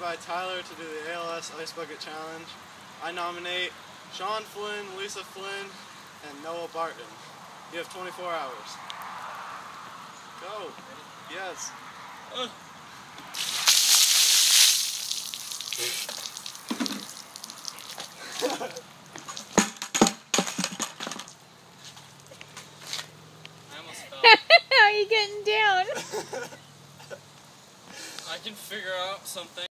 by Tyler to do the ALS Ice Bucket Challenge. I nominate Sean Flynn, Lisa Flynn, and Noah Barton. You have 24 hours. Go. Yes. I almost fell. How are you getting down? I can figure out something.